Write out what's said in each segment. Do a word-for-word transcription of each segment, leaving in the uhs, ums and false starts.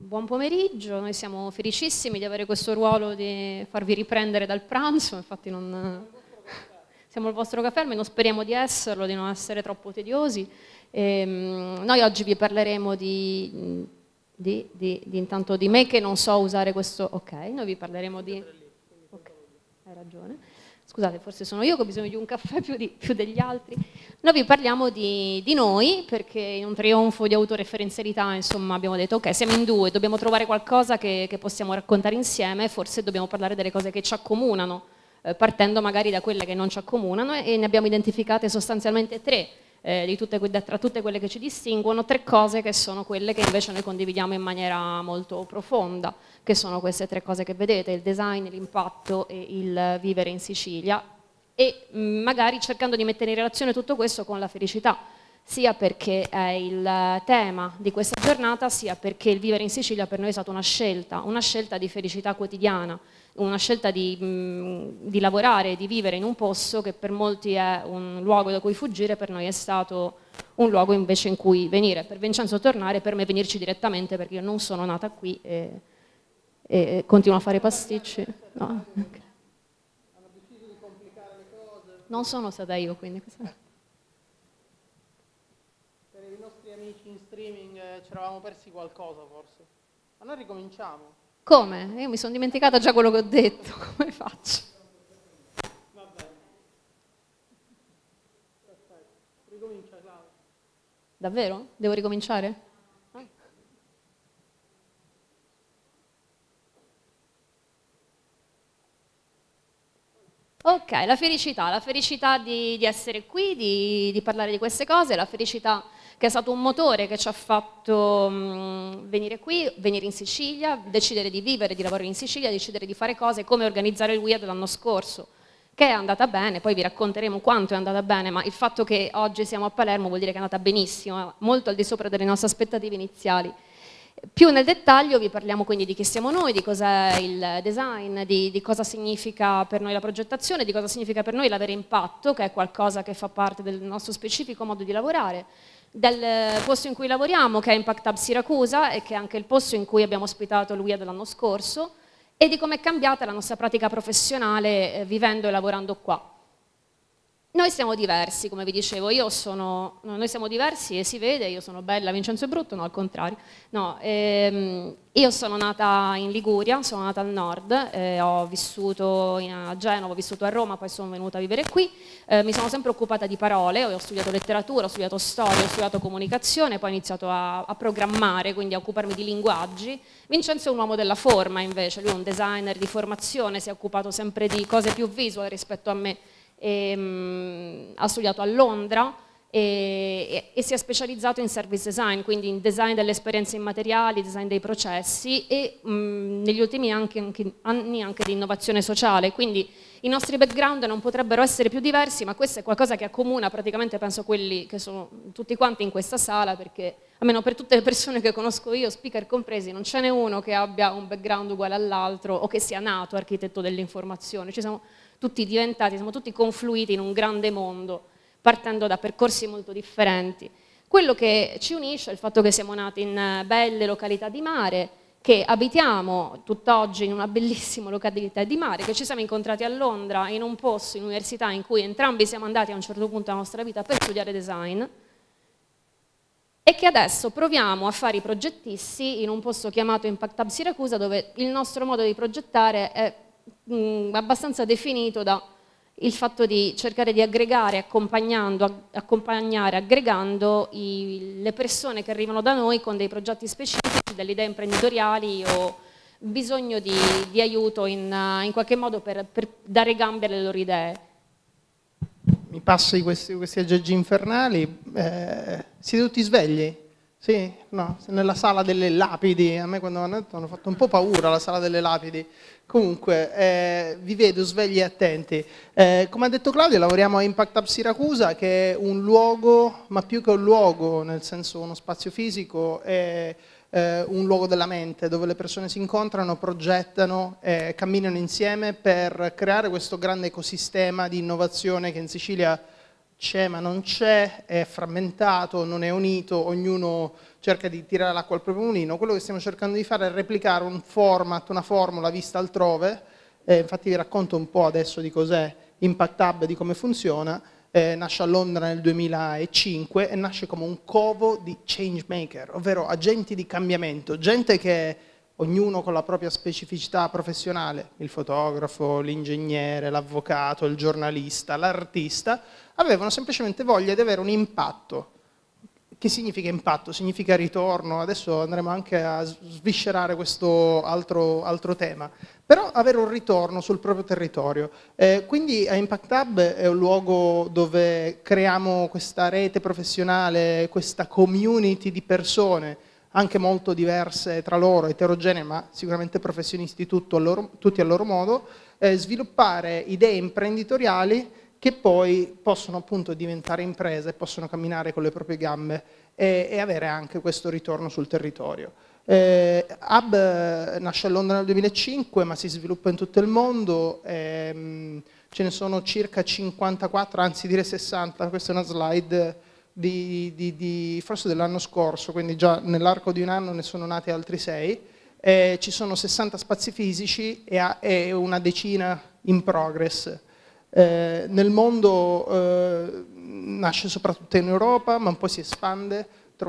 Buon pomeriggio, noi siamo felicissimi di avere questo ruolo di farvi riprendere dal pranzo, infatti non... siamo il vostro caffè, almeno speriamo di esserlo, di non essere troppo tediosi. E, um, noi oggi vi parleremo di, di, di, di intanto di me che non so usare questo... Ok, noi vi parleremo di... Ok, hai ragione. Scusate, forse sono io che ho bisogno di un caffè più, di, più degli altri. Noi vi parliamo di, di noi, perché in un trionfo di autoreferenzialità, insomma, abbiamo detto, ok, siamo in due, dobbiamo trovare qualcosa che, che possiamo raccontare insieme, forse dobbiamo parlare delle cose che ci accomunano, eh, partendo magari da quelle che non ci accomunano, e ne abbiamo identificate sostanzialmente tre, eh, di tutte, tra tutte quelle che ci distinguono, tre cose che sono quelle che invece noi condividiamo in maniera molto profonda, che sono queste tre cose che vedete, il design, l'impatto e il vivere in Sicilia, e magari cercando di mettere in relazione tutto questo con la felicità, sia perché è il tema di questa giornata, sia perché il vivere in Sicilia per noi è stata una scelta, una scelta di felicità quotidiana, una scelta di, mh, di lavorare, di vivere in un posto che per molti è un luogo da cui fuggire, per noi è stato un luogo invece in cui venire. Per Vincenzo tornare, per me venirci direttamente, perché io non sono nata qui e, e continuo a fare pasticci. No. Okay. Non sono stata io, quindi... Per i nostri amici in streaming eh, ci eravamo persi qualcosa forse. Ma noi ricominciamo. Come? Io mi sono dimenticata già quello che ho detto, come faccio? Va bene. Perfetto. Ricomincia, Claudia. Davvero? Devo ricominciare? Ok, la felicità, la felicità di, di essere qui, di, di parlare di queste cose, la felicità che è stato un motore che ci ha fatto mh, venire qui, venire in Sicilia, decidere di vivere, di lavorare in Sicilia, decidere di fare cose come organizzare il W I A dell'anno scorso, che è andata bene, poi vi racconteremo quanto è andata bene, ma il fatto che oggi siamo a Palermo vuol dire che è andata benissimo, molto al di sopra delle nostre aspettative iniziali. Più nel dettaglio vi parliamo quindi di chi siamo noi, di cos'è il design, di, di cosa significa per noi la progettazione, di cosa significa per noi l'avere impatto, che è qualcosa che fa parte del nostro specifico modo di lavorare, del posto in cui lavoriamo, che è Impact Hub Siracusa e che è anche il posto in cui abbiamo ospitato il W I A dell'anno scorso, e di come è cambiata la nostra pratica professionale eh, vivendo e lavorando qua. Noi siamo diversi, come vi dicevo, io sono, no, noi siamo diversi e si vede, io sono bella, Vincenzo è brutto, no, al contrario. No, ehm, io sono nata in Liguria, sono nata al nord, eh, ho vissuto in, a Genova, ho vissuto a Roma, poi sono venuta a vivere qui, eh, mi sono sempre occupata di parole, ho studiato letteratura, ho studiato storia, ho studiato comunicazione, poi ho iniziato a, a programmare, quindi a occuparmi di linguaggi. Vincenzo è un uomo della forma invece, lui è un designer di formazione, si è occupato sempre di cose più visual rispetto a me. E, um, ha studiato a Londra e, e, e si è specializzato in service design, quindi in design delle esperienze immateriali, design dei processi e um, negli ultimi anche, anche, anni anche di innovazione sociale, quindi i nostri background non potrebbero essere più diversi, ma questo è qualcosa che accomuna praticamente penso quelli che sono tutti quanti in questa sala, perché almeno per tutte le persone che conosco io, speaker compresi, non ce n'è uno che abbia un background uguale all'altro o che sia nato architetto dell'informazione. Ci siamo tutti diventati, siamo tutti confluiti in un grande mondo, partendo da percorsi molto differenti. Quello che ci unisce è il fatto che siamo nati in belle località di mare, che abitiamo tutt'oggi in una bellissima località di mare, che ci siamo incontrati a Londra in un posto, in università, in cui entrambi siamo andati a un certo punto della nostra vita per studiare design, e che adesso proviamo a fare i progettisti in un posto chiamato Impact Hub Siracusa, dove il nostro modo di progettare è mh, abbastanza definito da il fatto di cercare di aggregare, accompagnando, accompagnare, aggregando i, le persone che arrivano da noi con dei progetti specifici, delle idee imprenditoriali o bisogno di, di aiuto in, in qualche modo per, per dare gambe alle loro idee. Mi passi questi, questi aggeggi infernali, eh, siete tutti svegli? Sì? No? Nella sala delle lapidi, a me quando mi hanno detto hanno fatto un po' paura la sala delle lapidi. Comunque, eh, vi vedo svegli e attenti. Eh, come ha detto Claudio, lavoriamo a Impact Hub Siracusa, che è un luogo, ma più che un luogo, nel senso uno spazio fisico, è eh, un luogo della mente, dove le persone si incontrano, progettano, eh, camminano insieme per creare questo grande ecosistema di innovazione che in Sicilia c'è ma non c'è, è frammentato, non è unito, ognuno cerca di tirare l'acqua al proprio mulino. Quello che stiamo cercando di fare è replicare un format, una formula vista altrove, eh, infatti vi racconto un po' adesso di cos'è Impact Hub, di come funziona. Eh, nasce a Londra nel duemilacinque e nasce come un covo di change maker, ovvero agenti di cambiamento, gente che ognuno con la propria specificità professionale, il fotografo, l'ingegnere, l'avvocato, il giornalista, l'artista, avevano semplicemente voglia di avere un impatto. Che significa impatto? Significa ritorno, adesso andremo anche a sviscerare questo altro, altro tema, però avere un ritorno sul proprio territorio. Eh, quindi Impact Hub è un luogo dove creiamo questa rete professionale, questa community di persone, anche molto diverse tra loro, eterogenee, ma sicuramente professionisti tutto a loro, tutti a loro modo, eh, sviluppare idee imprenditoriali che poi possono appunto diventare imprese, possono camminare con le proprie gambe e, e avere anche questo ritorno sul territorio. Eh, Hub nasce a Londra nel duemilacinque, ma si sviluppa in tutto il mondo, ehm, ce ne sono circa cinquantaquattro, anzi direi sessanta, questa è una slide di, di, di, forse dell'anno scorso, quindi già nell'arco di un anno ne sono nati altri sei, eh, ci sono sessanta spazi fisici e, a, e una decina in progress. Eh, nel mondo eh, nasce soprattutto in Europa, ma poi si espande,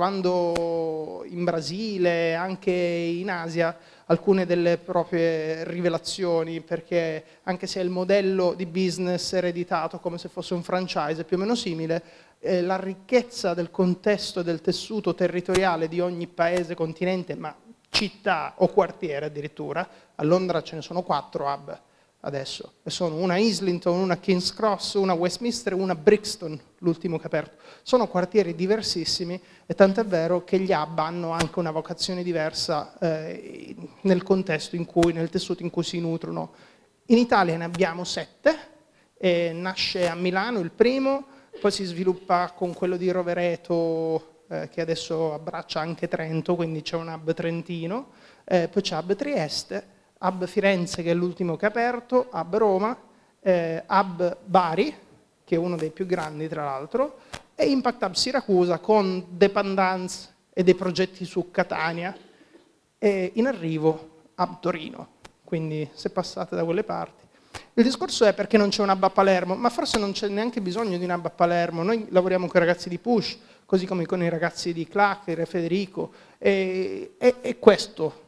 trovando in Brasile, anche in Asia, alcune delle proprie rivelazioni, perché anche se il modello di business ereditato come se fosse un franchise è più o meno simile, eh, la ricchezza del contesto e del tessuto territoriale di ogni paese, continente, ma città o quartiere addirittura, a Londra ce ne sono quattro hub adesso, e sono una Islington, una King's Cross, una Westminster e una Brixton, l'ultimo che è aperto. Sono quartieri diversissimi e tant'è vero che gli hub hanno anche una vocazione diversa eh, nel contesto in cui, nel tessuto in cui si nutrono. In Italia ne abbiamo sette, e nasce a Milano il primo, poi si sviluppa con quello di Rovereto eh, che adesso abbraccia anche Trento, quindi c'è un hub trentino, eh, poi c'è hub Trieste, Hub Firenze che è l'ultimo che è aperto, Hub Roma, eh, Hub Bari che è uno dei più grandi tra l'altro, e Impact Hub Siracusa con dependance e dei progetti su Catania, e in arrivo Hub Torino, quindi se passate da quelle parti. Il discorso è perché non c'è un hub a Palermo, ma forse non c'è neanche bisogno di un hub a Palermo. Noi lavoriamo con i ragazzi di Push, così come con i ragazzi di Clacker, Federico, e, e, e questo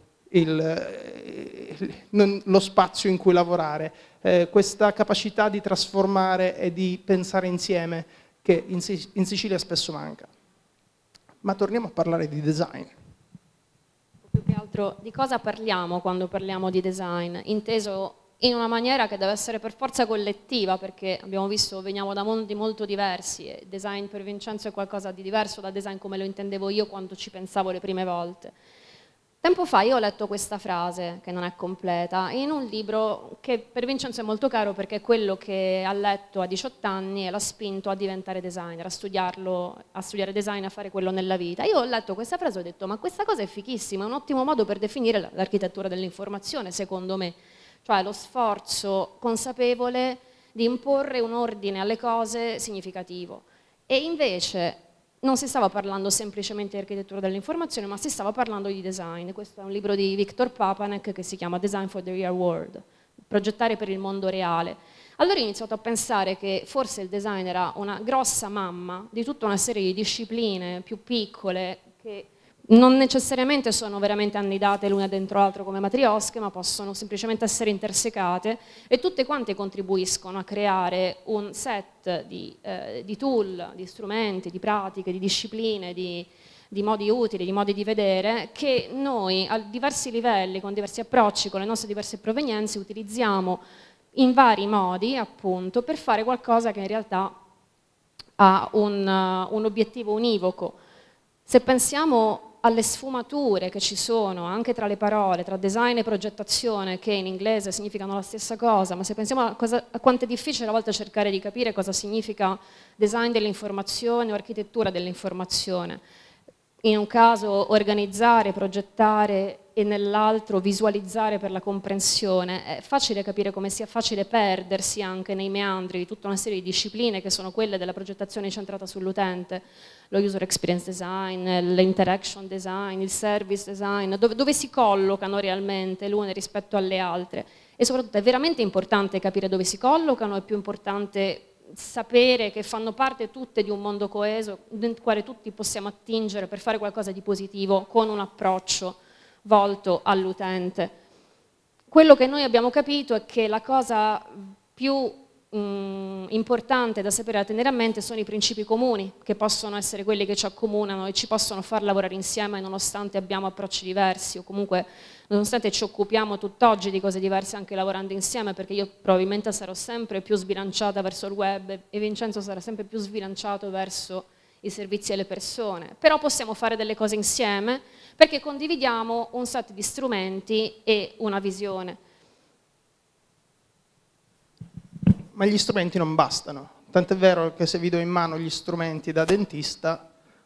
Il, il, lo spazio in cui lavorare, eh, questa capacità di trasformare e di pensare insieme che in, in Sicilia spesso manca. Ma torniamo a parlare di design. Più che altro di cosa parliamo quando parliamo di design, inteso in una maniera che deve essere per forza collettiva, perché abbiamo visto, veniamo da mondi molto diversi e design per Vincenzo è qualcosa di diverso da design come lo intendevo io quando ci pensavo le prime volte. Tempo fa io ho letto questa frase, che non è completa, in un libro che per Vincenzo è molto caro perché è quello che ha letto a diciotto anni e l'ha spinto a diventare designer, a studiarlo, a studiare design, a fare quello nella vita. Io ho letto questa frase e ho detto, ma questa cosa è fichissima, è un ottimo modo per definire l'architettura dell'informazione, secondo me. Cioè lo sforzo consapevole di imporre un ordine alle cose significativo. E invece non si stava parlando semplicemente di architettura dell'informazione, ma si stava parlando di design. Questo è un libro di Viktor Papanek che si chiama Design for the Real World, progettare per il mondo reale. Allora ho iniziato a pensare che forse il design era una grossa mamma di tutta una serie di discipline più piccole che non necessariamente sono veramente annidate l'una dentro l'altra come matriosche, ma possono semplicemente essere intersecate e tutte quante contribuiscono a creare un set di, eh, di tool, di strumenti, di pratiche, di discipline, di, di modi utili, di modi di vedere che noi a diversi livelli, con diversi approcci, con le nostre diverse provenienze, utilizziamo in vari modi appunto per fare qualcosa che in realtà ha un, uh, un obiettivo univoco. Se pensiamo alle sfumature che ci sono anche tra le parole, tra design e progettazione, che in inglese significano la stessa cosa, ma se pensiamo a, cosa, a quanto è difficile a volte cercare di capire cosa significa design dell'informazione o architettura dell'informazione, in un caso organizzare, progettare e nell'altro visualizzare per la comprensione. È facile capire come sia facile perdersi anche nei meandri di tutta una serie di discipline che sono quelle della progettazione centrata sull'utente, lo user experience design, l'interaction design, il service design, dove, dove si collocano realmente l'une rispetto alle altre. E soprattutto è veramente importante capire dove si collocano, è più importante sapere che fanno parte tutte di un mondo coeso nel quale tutti possiamo attingere per fare qualcosa di positivo con un approccio volto all'utente. Quello che noi abbiamo capito è che la cosa più mh, importante da sapere e da tenere a mente sono i principi comuni, che possono essere quelli che ci accomunano e ci possono far lavorare insieme nonostante abbiamo approcci diversi o comunque nonostante ci occupiamo tutt'oggi di cose diverse anche lavorando insieme, perché io probabilmente sarò sempre più sbilanciata verso il web e Vincenzo sarà sempre più sbilanciato verso i servizi alle persone, però possiamo fare delle cose insieme perché condividiamo un set di strumenti e una visione. Ma gli strumenti non bastano, tant'è vero che se vi do in mano gli strumenti da dentista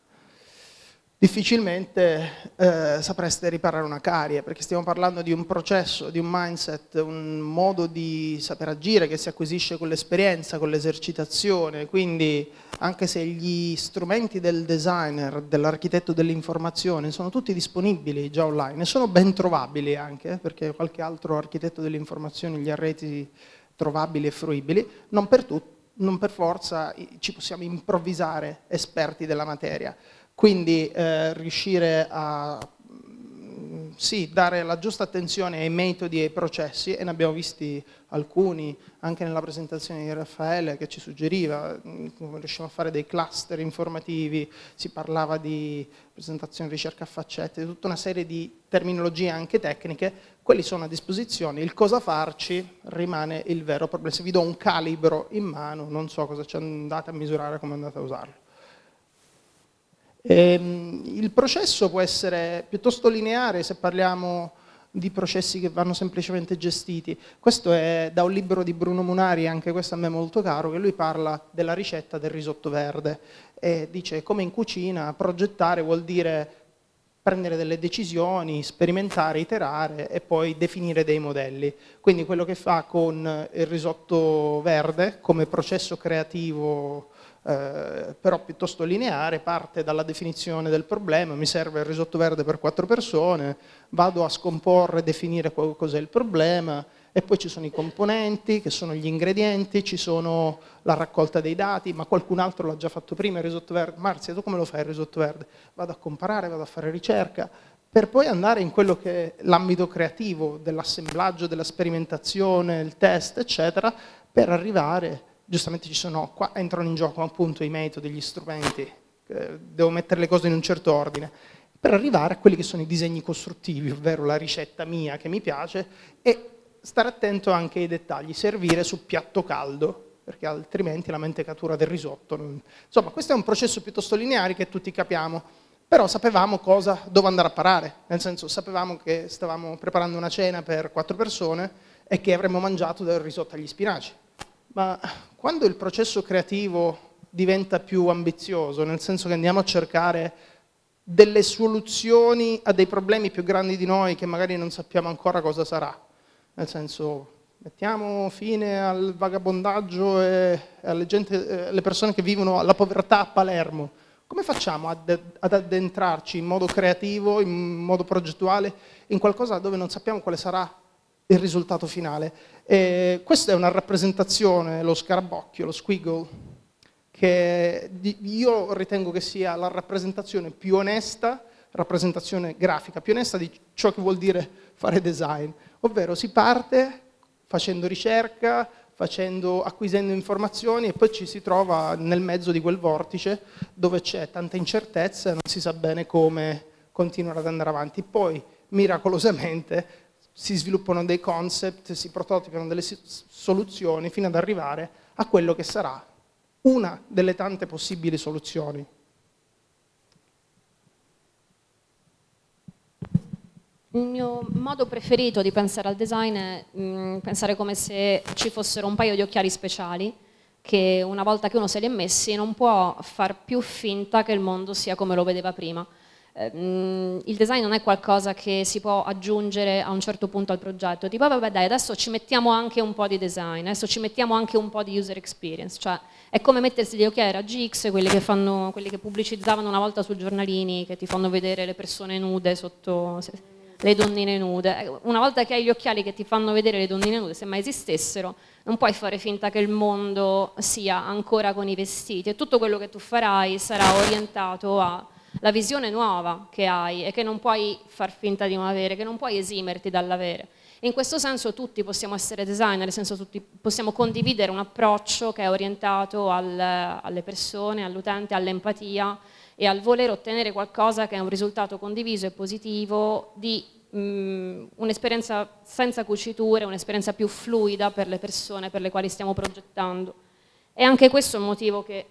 difficilmente eh, sapreste riparare una carie, perché stiamo parlando di un processo, di un mindset, un modo di saper agire che si acquisisce con l'esperienza, con l'esercitazione, quindi anche se gli strumenti del designer, dell'architetto dell'informazione sono tutti disponibili già online e sono ben trovabili anche, perché qualche altro architetto delle informazioni li ha resi trovabili e fruibili, non per, tu, non per forza ci possiamo improvvisare esperti della materia. Quindi eh, riuscire a sì, dare la giusta attenzione ai metodi e ai processi, e ne abbiamo visti alcuni anche nella presentazione di Raffaele che ci suggeriva come riusciamo a fare dei cluster informativi, si parlava di presentazione, ricerca a faccette, tutta una serie di terminologie anche tecniche, quelli sono a disposizione, il cosa farci rimane il vero problema. Se vi do un calibro in mano non so cosa ci andate a misurare, come andate a usarlo. Ehm, il processo può essere piuttosto lineare se parliamo di processi che vanno semplicemente gestiti. Questo è da un libro di Bruno Munari, anche questo a me molto caro, che lui parla della ricetta del risotto verde e dice come in cucina progettare vuol dire prendere delle decisioni, sperimentare, iterare e poi definire dei modelli. Quindi quello che fa con il risotto verde come processo creativo Eh, però piuttosto lineare, parte dalla definizione del problema, mi serve il risotto verde per quattro persone, vado a scomporre e definire cos'è il problema e poi ci sono i componenti che sono gli ingredienti, ci sono la raccolta dei dati, ma qualcun altro l'ha già fatto prima il risotto verde. Marzia, tu come lo fai il risotto verde? Vado a comparare, vado a fare ricerca, per poi andare in quello che è l'ambito creativo dell'assemblaggio, della sperimentazione, il test, eccetera, per arrivare. Giustamente ci sono, qua entrano in gioco appunto i metodi, gli strumenti, eh, devo mettere le cose in un certo ordine, per arrivare a quelli che sono i disegni costruttivi, ovvero la ricetta mia che mi piace, e stare attento anche ai dettagli, servire su piatto caldo, perché altrimenti la mentecatura del risotto. Non... Insomma, questo è un processo piuttosto lineare che tutti capiamo, però sapevamo cosa, dove andare a parare, nel senso sapevamo che stavamo preparando una cena per quattro persone e che avremmo mangiato del risotto agli spinaci. Ma quando il processo creativo diventa più ambizioso, nel senso che andiamo a cercare delle soluzioni a dei problemi più grandi di noi che magari non sappiamo ancora cosa sarà, nel senso mettiamo fine al vagabondaggio e alle, gente, alle persone che vivono alla povertà a Palermo, come facciamo ad, ad addentrarci in modo creativo, in modo progettuale, in qualcosa dove non sappiamo quale sarà il risultato finale? E questa è una rappresentazione, lo scarabocchio, lo squiggle, che io ritengo che sia la rappresentazione più onesta, rappresentazione grafica più onesta di ciò che vuol dire fare design, ovvero si parte facendo ricerca, facendo, acquisendo informazioni e poi ci si trova nel mezzo di quel vortice dove c'è tanta incertezza e non si sa bene come continuare ad andare avanti. Poi, miracolosamente, si sviluppano dei concept, si prototipano delle soluzioni fino ad arrivare a quello che sarà una delle tante possibili soluzioni. Il mio modo preferito di pensare al design è mh, pensare come se ci fossero un paio di occhiali speciali che una volta che uno se li è messi non può far più finta che il mondo sia come lo vedeva prima. il design non è qualcosa che si può aggiungere a un certo punto al progetto, tipo vabbè dai adesso ci mettiamo anche un po' di design, adesso ci mettiamo anche un po' di user experience, cioè è come mettersi gli occhiali raggi X, quelli che, fanno, quelli che pubblicizzavano una volta sui giornalini, che ti fanno vedere le persone nude sotto, le donnine nude. Una volta che hai gli occhiali che ti fanno vedere le donnine nude, se mai esistessero, non puoi fare finta che il mondo sia ancora con i vestiti, e tutto quello che tu farai sarà orientato a la visione nuova che hai e che non puoi far finta di non avere, che non puoi esimerti dall'avere. In questo senso tutti possiamo essere designer, nel senso tutti possiamo condividere un approccio che è orientato al, alle persone, all'utente, all'empatia e al voler ottenere qualcosa che è un risultato condiviso e positivo di um, un'esperienza senza cuciture, un'esperienza più fluida per le persone per le quali stiamo progettando. E anche questo è un motivo che...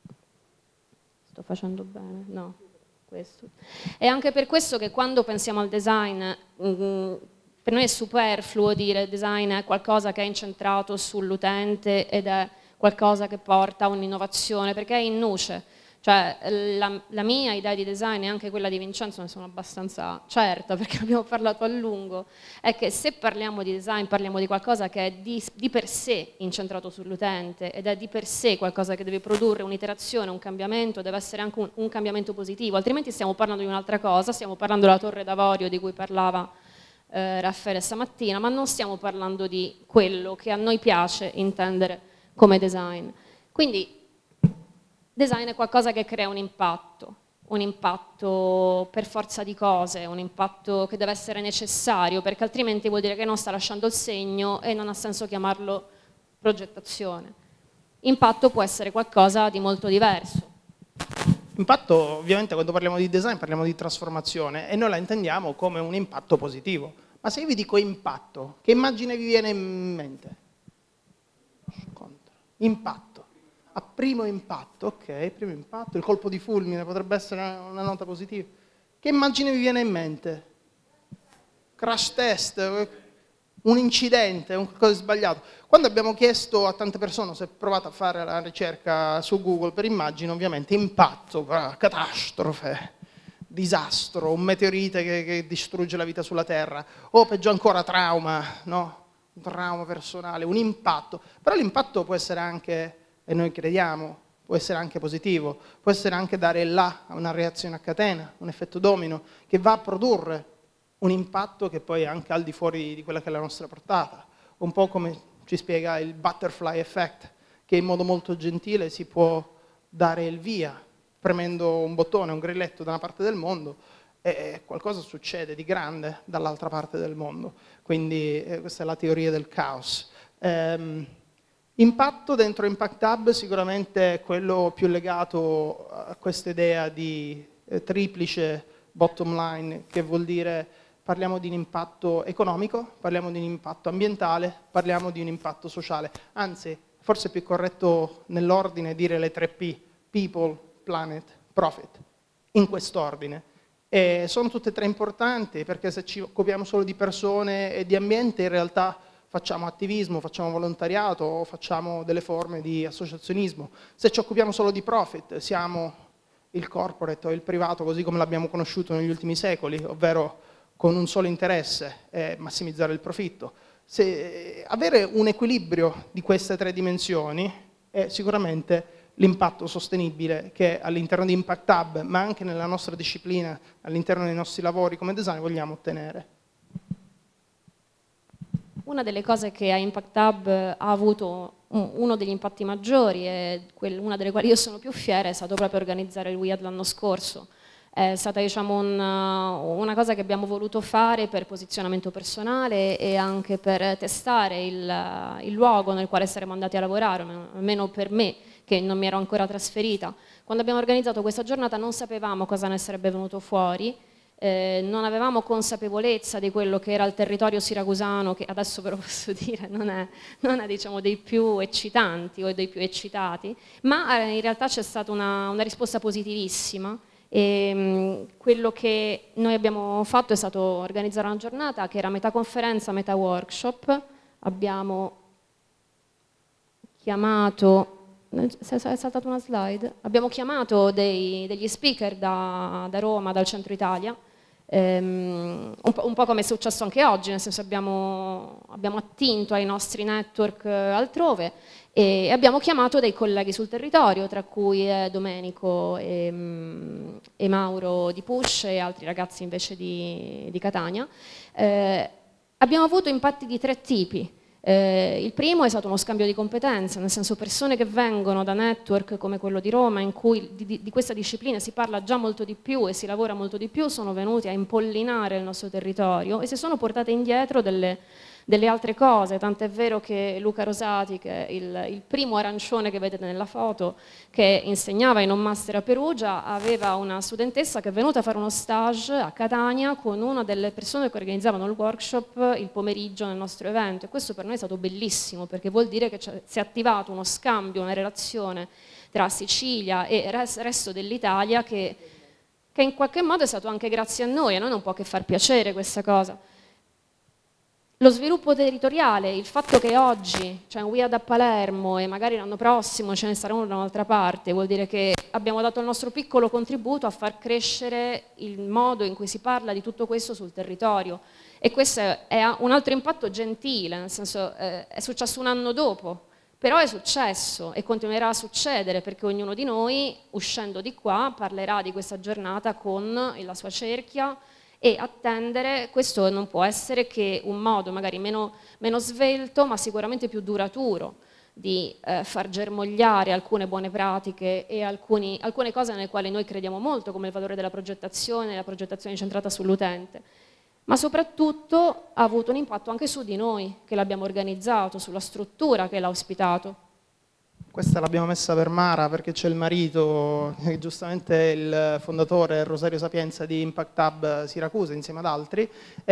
Sto facendo bene? No. Questo. È anche per questo che quando pensiamo al design, mh, per noi è superfluo dire design è qualcosa che è incentrato sull'utente ed è qualcosa che porta a un'innovazione, perché è in nuce. Cioè, la, la mia idea di design e anche quella di Vincenzo, ne sono abbastanza certa perché abbiamo parlato a lungo, è che se parliamo di design parliamo di qualcosa che è di, di per sé incentrato sull'utente ed è di per sé qualcosa che deve produrre un'iterazione, un cambiamento, deve essere anche un, un cambiamento positivo, altrimenti stiamo parlando di un'altra cosa, stiamo parlando della Torre d'Avorio di cui parlava eh, Raffaele stamattina, ma non stiamo parlando di quello che a noi piace intendere come design. Quindi design è qualcosa che crea un impatto, un impatto per forza di cose, un impatto che deve essere necessario, perché altrimenti vuol dire che non sta lasciando il segno e non ha senso chiamarlo progettazione. Impatto può essere qualcosa di molto diverso. Impatto, ovviamente, quando parliamo di design parliamo di trasformazione e noi la intendiamo come un impatto positivo. Ma se io vi dico impatto, che immagine vi viene in mente? Impatto. A primo impatto, ok, primo impatto, il colpo di fulmine potrebbe essere una nota positiva. Che immagine vi viene in mente? Crash test, un incidente, un qualcosa di sbagliato. Quando abbiamo chiesto a tante persone se provate a fare la ricerca su Google per immagine, ovviamente impatto, catastrofe, disastro, un meteorite che, che distrugge la vita sulla Terra, o peggio ancora trauma, no? Un trauma personale, un impatto. Però l'impatto può essere anche... e noi crediamo, può essere anche positivo, può essere anche dare là una reazione a catena, un effetto domino, che va a produrre un impatto che poi è anche al di fuori di quella che è la nostra portata, un po' come ci spiega il butterfly effect, che in modo molto gentile si può dare il via, premendo un bottone, un grilletto da una parte del mondo, e qualcosa succede di grande dall'altra parte del mondo. Quindi eh, questa è la teoria del caos. Ehm, Impatto dentro Impact Hub sicuramente è quello più legato a questa idea di eh, triplice bottom line, che vuol dire parliamo di un impatto economico, parliamo di un impatto ambientale, parliamo di un impatto sociale. Anzi, forse è più corretto nell'ordine dire le tre P, people, planet, profit, in quest'ordine. E sono tutte e tre importanti perché se ci occupiamo solo di persone e di ambiente in realtà facciamo attivismo, facciamo volontariato, facciamo delle forme di associazionismo. Se ci occupiamo solo di profit, siamo il corporate o il privato così come l'abbiamo conosciuto negli ultimi secoli, ovvero con un solo interesse, eh, massimizzare il profitto. Se, avere un equilibrio di queste tre dimensioni è sicuramente l'impatto sostenibile che all'interno di Impact Hub, ma anche nella nostra disciplina, all'interno dei nostri lavori come design, vogliamo ottenere. Una delle cose che a Impact Hub ha avuto uno degli impatti maggiori e una delle quali io sono più fiera è stato proprio organizzare il W I A D l'anno scorso. È stata diciamo, una, una cosa che abbiamo voluto fare per posizionamento personale e anche per testare il, il luogo nel quale saremmo andati a lavorare, almeno per me che non mi ero ancora trasferita. Quando abbiamo organizzato questa giornata non sapevamo cosa ne sarebbe venuto fuori. Eh, non avevamo consapevolezza di quello che era il territorio siracusano, che adesso però posso dire non è, non è diciamo, dei più eccitanti o dei più eccitati, ma eh, in realtà c'è stata una, una risposta positivissima. E, mh, quello che noi abbiamo fatto è stato organizzare una giornata che era metà conferenza, metà workshop. Abbiamo chiamato è saltata una slide. Abbiamo chiamato dei, degli speaker da, da Roma, dal centro Italia, ehm, un, po', un po' come è successo anche oggi, nel senso abbiamo, abbiamo attinto ai nostri network altrove e abbiamo chiamato dei colleghi sul territorio, tra cui eh, Domenico e, e Mauro di Push e altri ragazzi invece di, di Catania. Eh, abbiamo avuto impatti di tre tipi. Eh, il primo è stato uno scambio di competenze, nel senso persone che vengono da network come quello di Roma, in cui di, di questa disciplina si parla già molto di più e si lavora molto di più, sono venuti a impollinare il nostro territorio e si sono portate indietro delle, delle altre cose, tant'è vero che Luca Rosati, che è il, il primo arancione che vedete nella foto, che insegnava in un master a Perugia, aveva una studentessa che è venuta a fare uno stage a Catania con una delle persone che organizzavano il workshop il pomeriggio nel nostro evento, e questo per noi è stato bellissimo perché vuol dire che si è attivato uno scambio, una relazione tra Sicilia e il resto dell'Italia che, che in qualche modo è stato anche grazie a noi, a noi non può che far piacere questa cosa. Lo sviluppo territoriale, il fatto che oggi c'è un WIAD a Palermo e magari l'anno prossimo ce ne sarà uno da un'altra parte, vuol dire che abbiamo dato il nostro piccolo contributo a far crescere il modo in cui si parla di tutto questo sul territorio. E questo è un altro impatto gentile, nel senso eh, è successo un anno dopo, però è successo e continuerà a succedere perché ognuno di noi, uscendo di qua, parlerà di questa giornata con la sua cerchia e attendere, questo non può essere che un modo magari meno, meno svelto ma sicuramente più duraturo di eh, far germogliare alcune buone pratiche e alcuni, alcune cose nelle quali noi crediamo molto, come il valore della progettazione, la progettazione centrata sull'utente, ma soprattutto ha avuto un impatto anche su di noi che l'abbiamo organizzato, sulla struttura che l'ha ospitato. Questa l'abbiamo messa per Mara perché c'è il marito, che giustamente è il fondatore Rosario Sapienza di Impact Hub Siracusa insieme ad altri,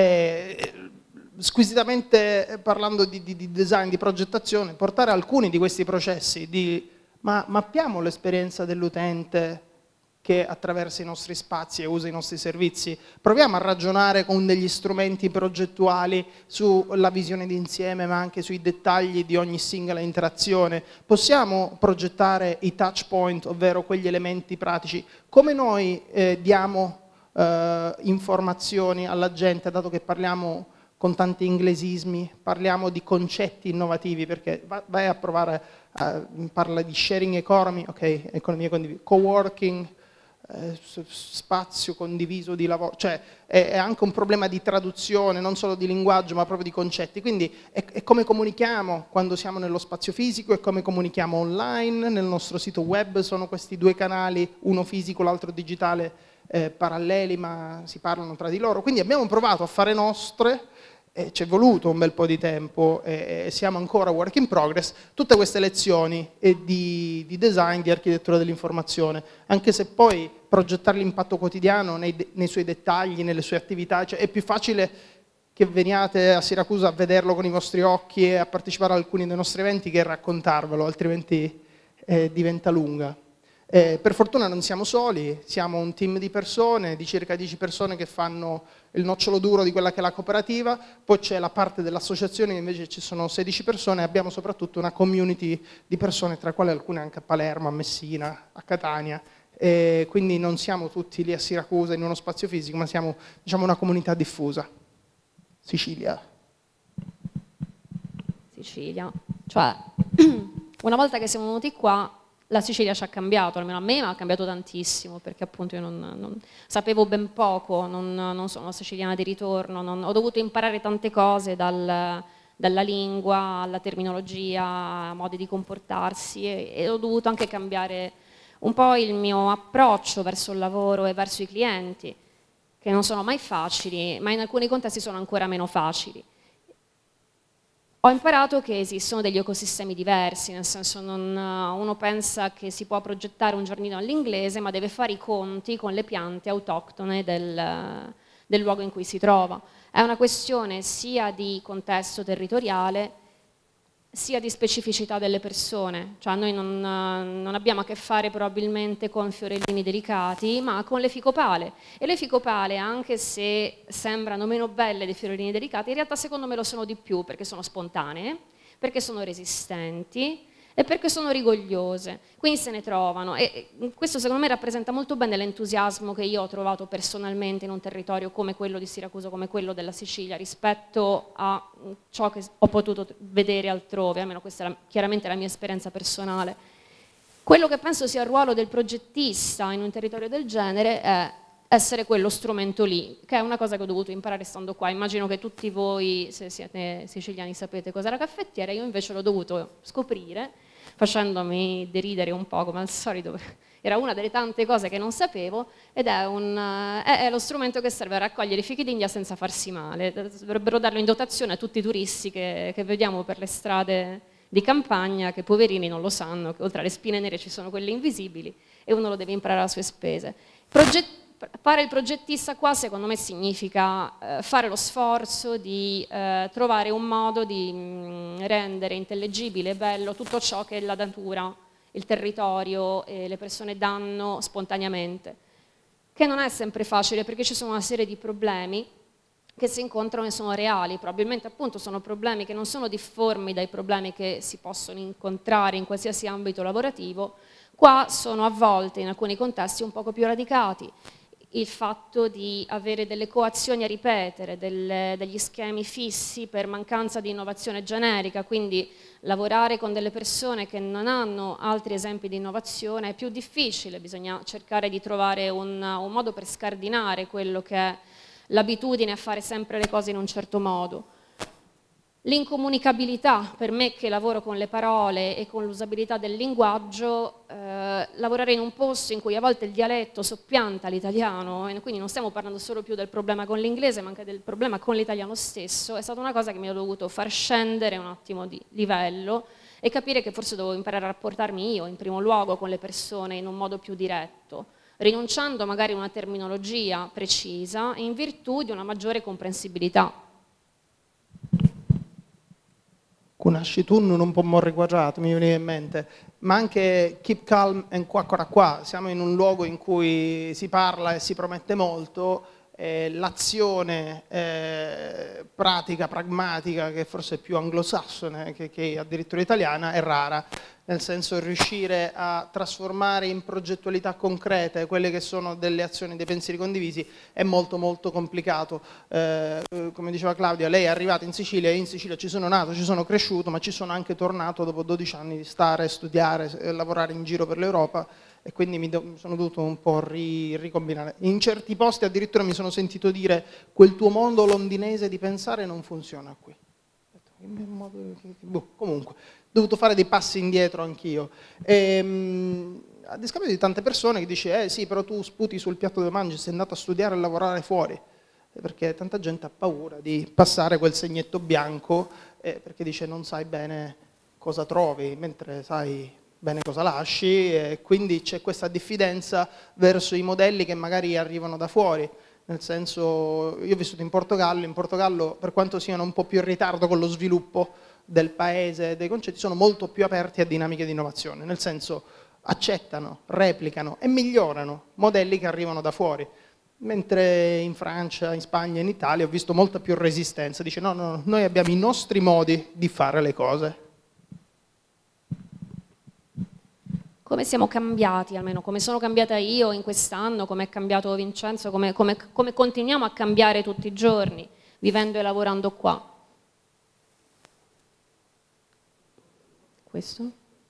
e squisitamente parlando di, di, di design, di progettazione, portare alcuni di questi processi, di, ma mappiamo l'esperienza dell'utente che attraversa i nostri spazi e usa i nostri servizi, proviamo a ragionare con degli strumenti progettuali sulla visione d'insieme ma anche sui dettagli di ogni singola interazione, possiamo progettare i touch point, ovvero quegli elementi pratici, come noi eh, diamo eh, informazioni alla gente, dato che parliamo con tanti inglesismi, parliamo di concetti innovativi, perché vai a provare, uh, parla di sharing economy, ok, economia condivisa, co-working, Eh, spazio condiviso di lavoro, cioè è, è anche un problema di traduzione, non solo di linguaggio ma proprio di concetti, quindi è, è come comunichiamo quando siamo nello spazio fisico e come comunichiamo online, nel nostro sito web sono questi due canali, uno fisico, l'altro digitale, eh, paralleli ma si parlano tra di loro, quindi abbiamo provato a fare nostre. E ci è voluto un bel po' di tempo e siamo ancora work in progress, tutte queste lezioni di, di design, di architettura dell'informazione, anche se poi progettare l'impatto quotidiano nei, nei suoi dettagli, nelle sue attività, cioè è più facile che veniate a Siracusa a vederlo con i vostri occhi e a partecipare a alcuni dei nostri eventi che raccontarvelo, altrimenti eh, diventa lunga. Eh, per fortuna non siamo soli, siamo un team di persone, di circa dieci persone che fanno il nocciolo duro di quella che è la cooperativa, poi c'è la parte dell'associazione che invece ci sono sedici persone e abbiamo soprattutto una community di persone, tra le quali alcune anche a Palermo, a Messina, a Catania, e quindi non siamo tutti lì a Siracusa in uno spazio fisico, ma siamo, diciamo, una comunità diffusa. Sicilia. Sicilia, cioè una volta che siamo venuti qua la Sicilia ci ha cambiato, almeno a me ma ha cambiato tantissimo, perché appunto io non, non sapevo ben poco, non, non sono siciliana di ritorno, non, ho dovuto imparare tante cose dal, dalla lingua alla terminologia, a modi di comportarsi e, e ho dovuto anche cambiare un po' il mio approccio verso il lavoro e verso i clienti, che non sono mai facili, ma in alcuni contesti sono ancora meno facili. Ho imparato che esistono degli ecosistemi diversi, nel senso non, uno pensa che si può progettare un giardino all'inglese, ma deve fare i conti con le piante autoctone del, del luogo in cui si trova. È una questione sia di contesto territoriale, sia di specificità delle persone, cioè noi non, non abbiamo a che fare probabilmente con fiorellini delicati, ma con le ficopale. E le ficopale, anche se sembrano meno belle dei fiorellini delicati, in realtà secondo me lo sono di più, perché sono spontanee, perché sono resistenti, e perché sono rigogliose, quindi se ne trovano e questo secondo me rappresenta molto bene l'entusiasmo che io ho trovato personalmente in un territorio come quello di Siracusa, come quello della Sicilia, rispetto a ciò che ho potuto vedere altrove, almeno questa è la, chiaramente la mia esperienza personale. Quello che penso sia il ruolo del progettista in un territorio del genere è essere quello strumento lì, che è una cosa che ho dovuto imparare stando qua. Immagino che tutti voi, se siete siciliani, sapete cos'è la caffettiera, io invece l'ho dovuto scoprire, facendomi deridere un po' come al solito, era una delle tante cose che non sapevo, ed è, un, è, è lo strumento che serve a raccogliere i fichi d'India senza farsi male. Dovrebbero darlo in dotazione a tutti i turisti che, che vediamo per le strade di campagna, che poverini non lo sanno, che oltre alle spine nere ci sono quelle invisibili e uno lo deve imparare a sue spese. Proget- Fare il progettista qua secondo me significa eh, fare lo sforzo di eh, trovare un modo di mh, rendere intellegibile e bello tutto ciò che la natura, il territorio e le persone danno spontaneamente, che non è sempre facile perché ci sono una serie di problemi che si incontrano e sono reali, probabilmente appunto sono problemi che non sono difformi dai problemi che si possono incontrare in qualsiasi ambito lavorativo, qua sono a volte in alcuni contesti un poco più radicati. Il fatto di avere delle coazioni a ripetere, delle, degli schemi fissi per mancanza di innovazione generica, quindi lavorare con delle persone che non hanno altri esempi di innovazione è più difficile, bisogna cercare di trovare un, un modo per scardinare quello che è l'abitudine a fare sempre le cose in un certo modo. L'incomunicabilità, per me che lavoro con le parole e con l'usabilità del linguaggio, eh, lavorare in un posto in cui a volte il dialetto soppianta l'italiano, e quindi non stiamo parlando solo più del problema con l'inglese, ma anche del problema con l'italiano stesso, è stata una cosa che mi ha dovuto far scendere un attimo di livello e capire che forse dovevo imparare a rapportarmi io, in primo luogo, con le persone in un modo più diretto, rinunciando magari a una terminologia precisa in virtù di una maggiore comprensibilità. Kunashitun un po' morri guardato, mi viene in mente, ma anche keep calm and qua qua qua, siamo in un luogo in cui si parla e si promette molto, eh, l'azione eh, pratica, pragmatica, che forse è più anglosassone che, che addirittura italiana, è rara, nel senso riuscire a trasformare in progettualità concrete quelle che sono delle azioni, dei pensieri condivisi è molto molto complicato. Eh, come diceva Claudia, lei è arrivata in Sicilia e in Sicilia ci sono nato, ci sono cresciuto, ma ci sono anche tornato dopo dodici anni di stare, studiare, lavorare in giro per l'Europa e quindi mi, do, mi sono dovuto un po' ri, ricombinare. In certi posti addirittura mi sono sentito dire quel tuo mondo londinese di pensare non funziona qui. Boh, comunque, ho dovuto fare dei passi indietro anch'io. E, a discapito di tante persone che dice, eh sì, però tu sputi sul piatto dove mangi, sei andato a studiare e lavorare fuori. Perché tanta gente ha paura di passare quel segnetto bianco, eh, perché dice non sai bene cosa trovi, mentre sai bene cosa lasci, e quindi c'è questa diffidenza verso i modelli che magari arrivano da fuori. Nel senso, io ho vissuto in Portogallo, in Portogallo per quanto siano un po' più in ritardo con lo sviluppo del paese, dei concetti, sono molto più aperti a dinamiche di innovazione, nel senso accettano, replicano e migliorano modelli che arrivano da fuori. Mentre in Francia, in Spagna, in Italia ho visto molta più resistenza, dice no, no, noi abbiamo i nostri modi di fare le cose. Come siamo cambiati, almeno come sono cambiata io in quest'anno, come è cambiato Vincenzo, come, come, come continuiamo a cambiare tutti i giorni, vivendo e lavorando qua. Questo?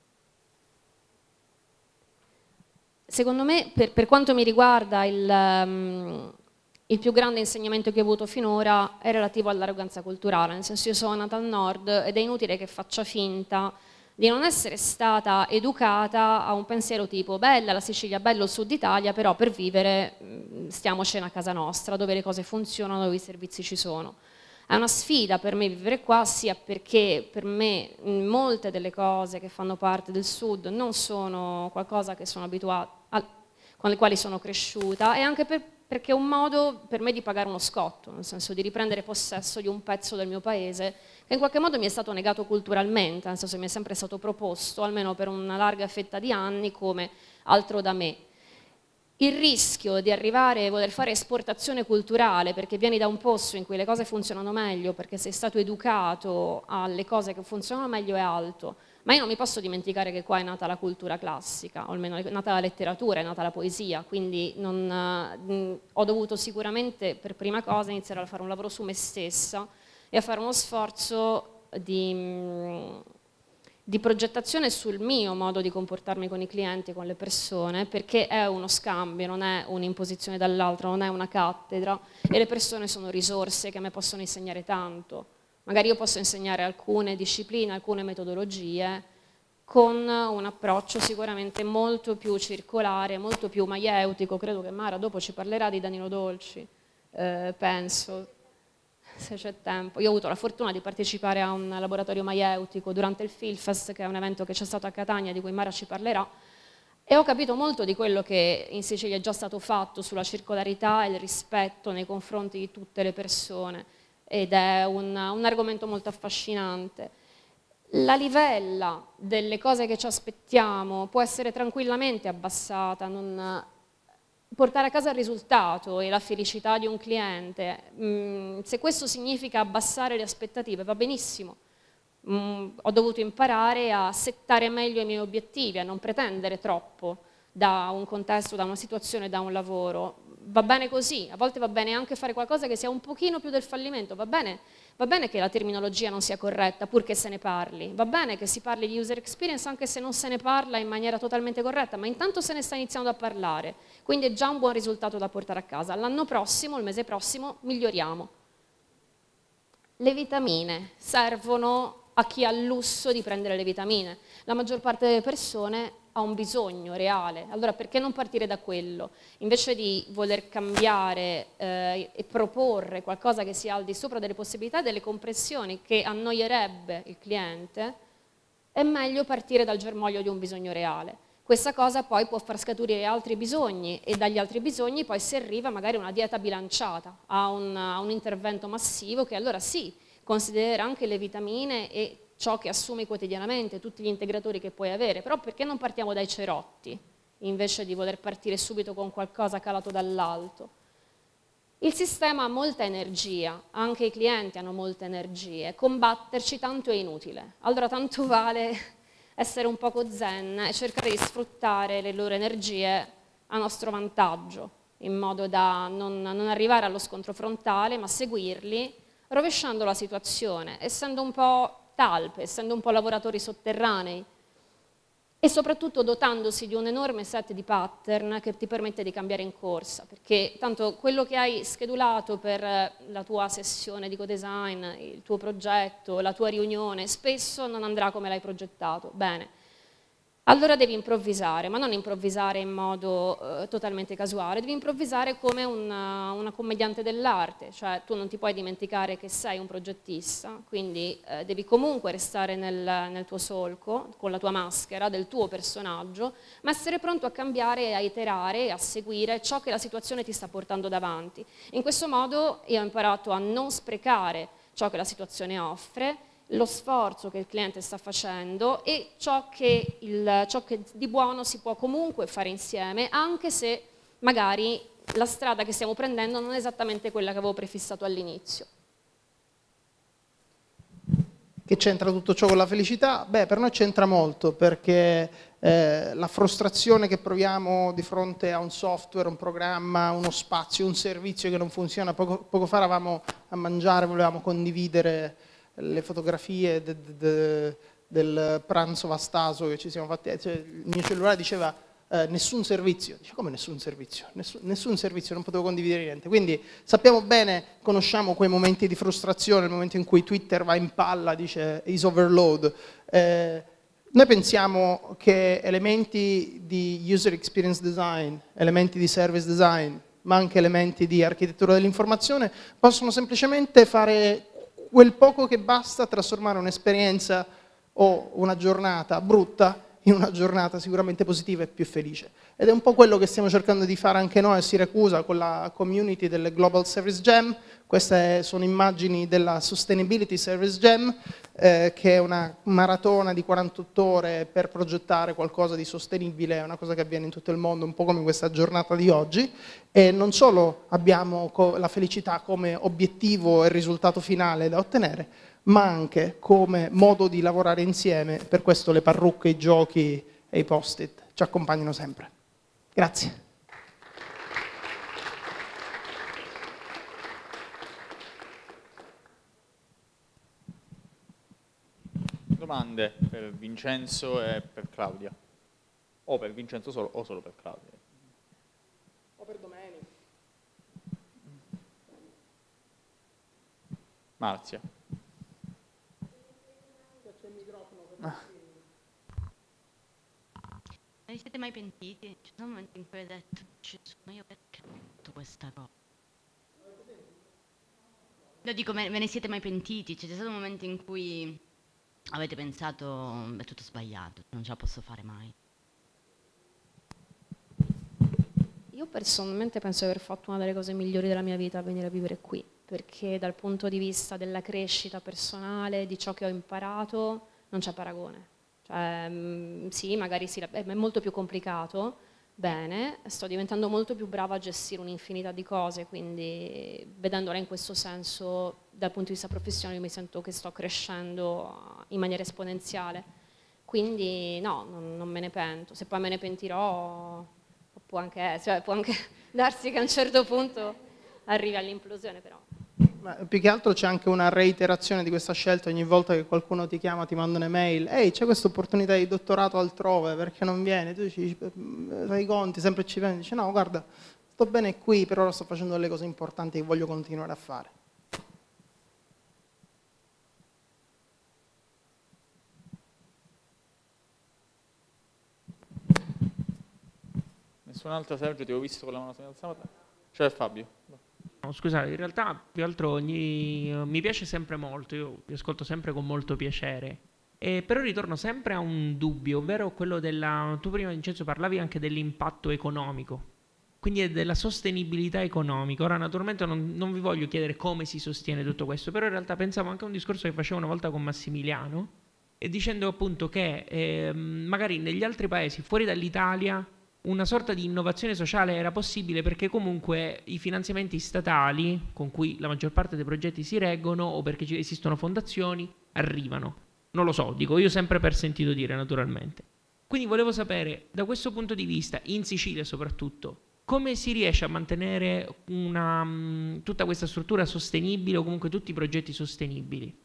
Secondo me, per, per quanto mi riguarda, il, um, il più grande insegnamento che ho avuto finora è relativo all'arroganza culturale, nel senso io sono nata al nord ed è inutile che faccia finta di non essere stata educata a un pensiero tipo bella la Sicilia, bello il sud Italia, però per vivere stiamocene a casa nostra, dove le cose funzionano, dove i servizi ci sono. È una sfida per me vivere qua, sia perché per me molte delle cose che fanno parte del sud non sono qualcosa che sono abituata, con le quali sono cresciuta, e anche per, perché è un modo per me di pagare uno scotto, nel senso di riprendere possesso di un pezzo del mio paese che in qualche modo mi è stato negato culturalmente, nel senso che mi è sempre stato proposto, almeno per una larga fetta di anni, come altro da me. Il rischio di arrivare a voler fare esportazione culturale perché vieni da un posto in cui le cose funzionano meglio, perché sei stato educato alle cose che funzionano meglio, è alto. Ma io non mi posso dimenticare che qua è nata la cultura classica, o almeno è nata la letteratura, è nata la poesia, quindi non, mh, ho dovuto sicuramente per prima cosa iniziare a fare un lavoro su me stessa e a fare uno sforzo di, mh, di progettazione sul mio modo di comportarmi con i clienti, con le persone, perché è uno scambio, non è un'imposizione dall'altro, non è una cattedra, e le persone sono risorse che a me possono insegnare tanto. Magari io posso insegnare alcune discipline, alcune metodologie, con un approccio sicuramente molto più circolare, molto più maieutico. Credo che Mara dopo ci parlerà di Danilo Dolci, eh, penso, se c'è tempo. Io ho avuto la fortuna di partecipare a un laboratorio maieutico durante il Filfest, che è un evento che c'è stato a Catania, di cui Mara ci parlerà, e ho capito molto di quello che in Sicilia è già stato fatto sulla circolarità e il rispetto nei confronti di tutte le persone. Ed è un, un argomento molto affascinante. La livella delle cose che ci aspettiamo può essere tranquillamente abbassata, non portare a casa il risultato e la felicità di un cliente. Mm, se questo significa abbassare le aspettative, va benissimo. Mm, ho dovuto imparare a settare meglio i miei obiettivi, a non pretendere troppo da un contesto, da una situazione, da un lavoro. Va bene così, a volte va bene anche fare qualcosa che sia un pochino più del fallimento, va bene, va bene che la terminologia non sia corretta purché se ne parli, va bene che si parli di user experience anche se non se ne parla in maniera totalmente corretta, ma intanto se ne sta iniziando a parlare, quindi è già un buon risultato da portare a casa. L'anno prossimo, il mese prossimo, miglioriamo. Le vitamine servono a chi ha il lusso di prendere le vitamine, la maggior parte delle persone ha un bisogno reale, allora perché non partire da quello? Invece di voler cambiare eh, e proporre qualcosa che sia al di sopra delle possibilità e delle compressioni che annoierebbe il cliente, è meglio partire dal germoglio di un bisogno reale. Questa cosa poi può far scaturire altri bisogni e dagli altri bisogni poi si arriva magari a una dieta bilanciata, a un, a un intervento massivo che allora sì, considererà anche le vitamine e ciò che assumi quotidianamente, tutti gli integratori che puoi avere, però perché non partiamo dai cerotti, invece di voler partire subito con qualcosa calato dall'alto? Il sistema ha molta energia, anche i clienti hanno molte energie, combatterci tanto è inutile, allora tanto vale essere un poco zen e cercare di sfruttare le loro energie a nostro vantaggio, in modo da non, non arrivare allo scontro frontale, ma seguirli, rovesciando la situazione, essendo un po' talpe, essendo un po' lavoratori sotterranei e soprattutto dotandosi di un enorme set di pattern che ti permette di cambiare in corsa, perché tanto quello che hai schedulato per la tua sessione di co-design, il tuo progetto, la tua riunione, spesso non andrà come l'hai progettato. Bene. Allora devi improvvisare, ma non improvvisare in modo eh, totalmente casuale, devi improvvisare come una, una commediante dell'arte, cioè tu non ti puoi dimenticare che sei un progettista, quindi eh, devi comunque restare nel, nel tuo solco, con la tua maschera, del tuo personaggio, ma essere pronto a cambiare, a iterare, a seguire ciò che la situazione ti sta portando davanti. In questo modo io ho imparato a non sprecare ciò che la situazione offre, lo sforzo che il cliente sta facendo e ciò che, il, ciò che di buono si può comunque fare insieme, anche se magari la strada che stiamo prendendo non è esattamente quella che avevo prefissato all'inizio. Che c'entra tutto ciò con la felicità? Beh, per noi c'entra molto, perché eh, la frustrazione che proviamo di fronte a un software, un programma, uno spazio, un servizio che non funziona, poco, poco fa eravamo a mangiare, volevamo condividere le fotografie de, de, de, del pranzo vastaso che ci siamo fatti, cioè, il mio cellulare diceva eh, nessun servizio, dice come nessun servizio? Nessun, nessun servizio, non potevo condividere niente, quindi sappiamo bene, conosciamo quei momenti di frustrazione, il momento in cui Twitter va in palla, dice is overload, eh, noi pensiamo che elementi di user experience design, elementi di service design, ma anche elementi di architettura dell'informazione possono semplicemente fare quel poco che basta a trasformare un'esperienza o una giornata brutta in una giornata sicuramente positiva e più felice. Ed è un po' quello che stiamo cercando di fare anche noi a Siracusa con la community delle Global Service Jam. Queste sono immagini della Sustainability Service Jam, eh, che è una maratona di quarantotto ore per progettare qualcosa di sostenibile, è una cosa che avviene in tutto il mondo, un po' come questa giornata di oggi. E non solo abbiamo la felicità come obiettivo e risultato finale da ottenere, ma anche come modo di lavorare insieme. Per questo le parrucche, i giochi e i post-it ci accompagnano sempre. Grazie. Domande per Vincenzo e per Claudia? O per Vincenzo solo o solo per Claudia? O per Domenico. Marzia. Ve ne siete mai pentiti? Ci sono momenti in cui hai detto, ci sono io perché ho fatto questa cosa? Lo dico, ve ne siete mai pentiti? Cioè, c'è stato un momento in cui avete pensato, è tutto sbagliato, non ce la posso fare mai? Io personalmente penso di aver fatto una delle cose migliori della mia vita a venire a vivere qui, perché dal punto di vista della crescita personale, di ciò che ho imparato, non c'è paragone. Cioè, mh, sì, magari sì, è molto più complicato, bene, sto diventando molto più brava a gestire un'infinità di cose, quindi vedendola in questo senso, dal punto di vista professionale, mi sento che sto crescendo in maniera esponenziale. Quindi no, non, non me ne pento. Se poi me ne pentirò, può anche, cioè, può anche darsi che a un certo punto arrivi all'implosione, però. Ma più che altro c'è anche una reiterazione di questa scelta. Ogni volta che qualcuno ti chiama, ti manda un'email, ehi, c'è questa opportunità di dottorato altrove, perché non vieni? Tu dici, fai i conti, sempre ci vieni, dici no, guarda, sto bene qui, per ora sto facendo delle cose importanti che voglio continuare a fare. Nessun'altra, Sergio, ti avevo visto con la mano alzata? C'è Fabio. No, scusate, in realtà più altro ogni, mi piace sempre molto, io vi ascolto sempre con molto piacere, e però ritorno sempre a un dubbio, ovvero quello della, tu prima Vincenzo parlavi anche dell'impatto economico, quindi della sostenibilità economica. Ora naturalmente non, non vi voglio chiedere come si sostiene tutto questo, però in realtà pensavo anche a un discorso che facevo una volta con Massimiliano, e dicendo appunto che eh, magari negli altri paesi fuori dall'Italia una sorta di innovazione sociale era possibile perché comunque i finanziamenti statali con cui la maggior parte dei progetti si reggono, o perché esistono fondazioni, arrivano. Non lo so, dico io sempre per sentito dire, naturalmente. Quindi volevo sapere, da questo punto di vista, in Sicilia soprattutto, come si riesce a mantenere una, mh, tutta questa struttura sostenibile, o comunque tutti i progetti sostenibili?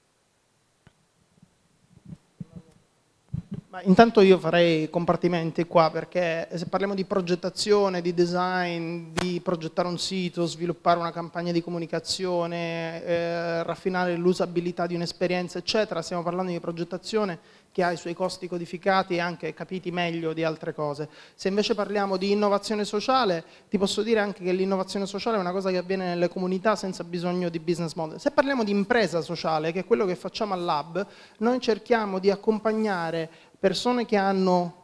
Ma intanto io farei compartimenti qua, perché se parliamo di progettazione, di design, di progettare un sito, sviluppare una campagna di comunicazione, eh, raffinare l'usabilità di un'esperienza, eccetera, stiamo parlando di progettazione che ha i suoi costi codificati e anche capiti meglio di altre cose. Se invece parliamo di innovazione sociale, ti posso dire anche che l'innovazione sociale è una cosa che avviene nelle comunità senza bisogno di business model. Se parliamo di impresa sociale, che è quello che facciamo al Lab, noi cerchiamo di accompagnare persone che hanno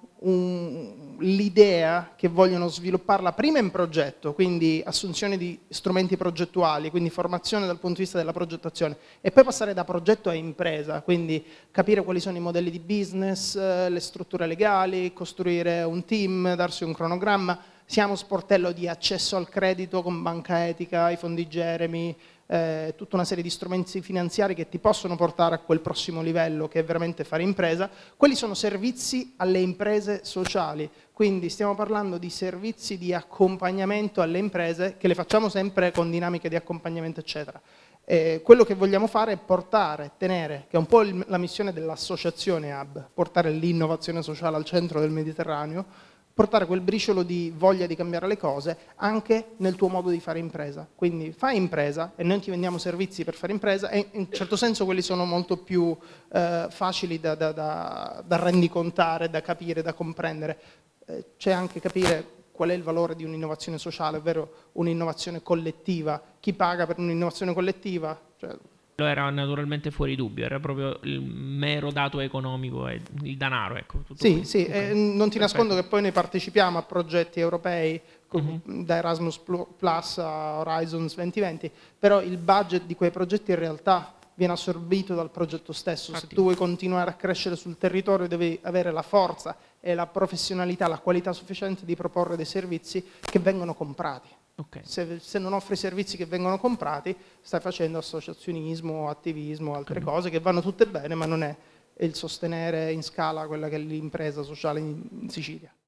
l'idea, che vogliono svilupparla prima in progetto, quindi assunzione di strumenti progettuali, quindi formazione dal punto di vista della progettazione, e poi passare da progetto a impresa, quindi capire quali sono i modelli di business, le strutture legali, costruire un team, darsi un cronogramma. Siamo sportello di accesso al credito con banca etica, i fondi Jeremy, eh, tutta una serie di strumenti finanziari che ti possono portare a quel prossimo livello che è veramente fare impresa. Quelli sono servizi alle imprese sociali, quindi stiamo parlando di servizi di accompagnamento alle imprese che le facciamo sempre con dinamiche di accompagnamento eccetera. Eh, quello che vogliamo fare è portare, tenere, che è un po' il, la missione dell'associazione Hub, portare l'innovazione sociale al centro del Mediterraneo, portare quel briciolo di voglia di cambiare le cose anche nel tuo modo di fare impresa. Quindi fai impresa e noi ti vendiamo servizi per fare impresa, e in un certo senso quelli sono molto più eh, facili da, da, da, da rendicontare, da capire, da comprendere. Eh, c'è anche capire qual è il valore di un'innovazione sociale, ovvero un'innovazione collettiva. Chi paga per un'innovazione collettiva? Cioè, Era naturalmente fuori dubbio, era proprio il mero dato economico e il denaro, ecco. Tutto sì, questo. sì, Okay. eh, non ti Perfetto. nascondo che poi noi partecipiamo a progetti europei, Uh-huh. da Erasmus Plus a Horizons duemilaventi, però il budget di quei progetti in realtà viene assorbito dal progetto stesso. Infatti. Se tu vuoi continuare a crescere sul territorio devi avere la forza e la professionalità, la qualità sufficiente di proporre dei servizi che vengono comprati. Ok. Se, se non offri servizi che vengono comprati, stai facendo associazionismo, attivismo, altre Capito. cose che vanno tutte bene, ma non è il sostenere in scala quella che è l'impresa sociale in, in Sicilia.